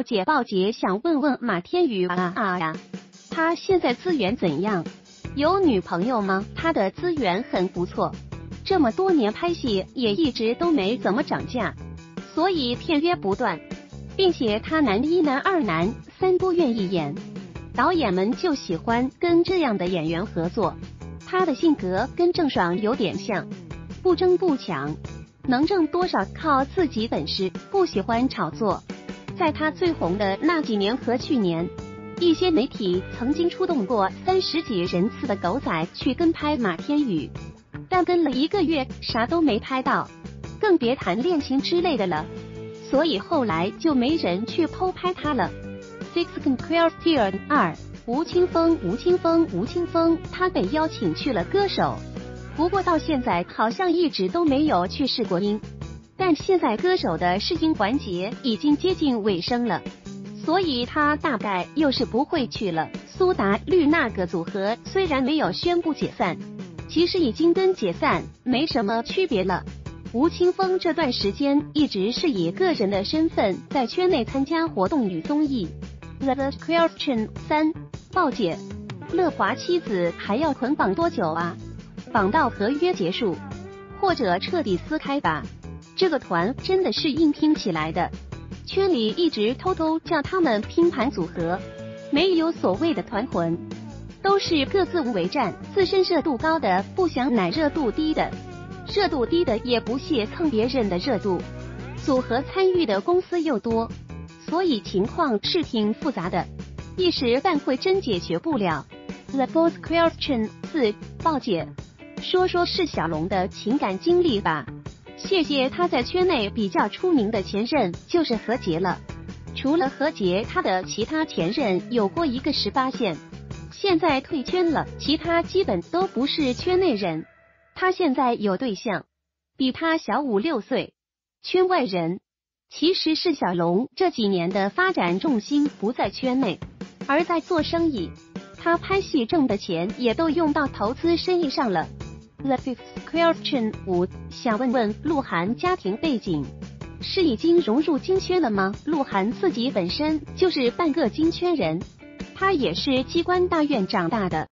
鲍姐想问问马天宇呀，他现在资源怎样？有女朋友吗？他的资源很不错，这么多年拍戏也一直都没怎么涨价，所以片约不断，并且他男一男二男三都愿意演，导演们就喜欢跟这样的演员合作。他的性格跟郑爽有点像，不争不抢，能挣多少靠自己本事，不喜欢炒作。在他最红的那几年和去年，一些媒体曾经出动过30几人次的狗仔去跟拍马天宇，但跟了1个月啥都没拍到，更别谈恋情之类的了，所以后来就没人去偷拍他了。Six Question 2吴青峰，他被邀请去了歌手，不过到现在好像一直都没有去试过音。但现在歌手的试音环节已经接近尾声了，所以他大概又是不会去了。苏打绿那个组合虽然没有宣布解散，其实已经跟解散没什么区别了。吴青峰这段时间一直是以个人的身份在圈内参加活动与综艺。The Question 3鲍姐，乐华妻子还要捆绑多久啊？绑到合约结束，或者彻底撕开吧。这个团真的是硬拼起来的，圈里一直偷偷叫他们拼盘组合，没有所谓的团魂，都是各自为战，自身热度高的不想奶热度低的，热度低的也不屑蹭别人的热度，组合参与的公司又多，所以情况是挺复杂的，一时半会真解决不了。The fourth question 4鲍姐，说说释小龙的情感经历吧。谢谢他在圈内比较出名的前任就是何洁了，除了何洁，他的其他前任有过一个18线，现在退圈了，其他基本都不是圈内人。他现在有对象，比他小5、6岁，圈外人。其实释小龙这几年的发展重心不在圈内，而在做生意，他拍戏挣的钱也都用到投资生意上了。The fifth question 5想问问鹿晗家庭背景是已经融入金圈了吗？鹿晗自己本身就是半个金圈人，他也是机关大院长大的。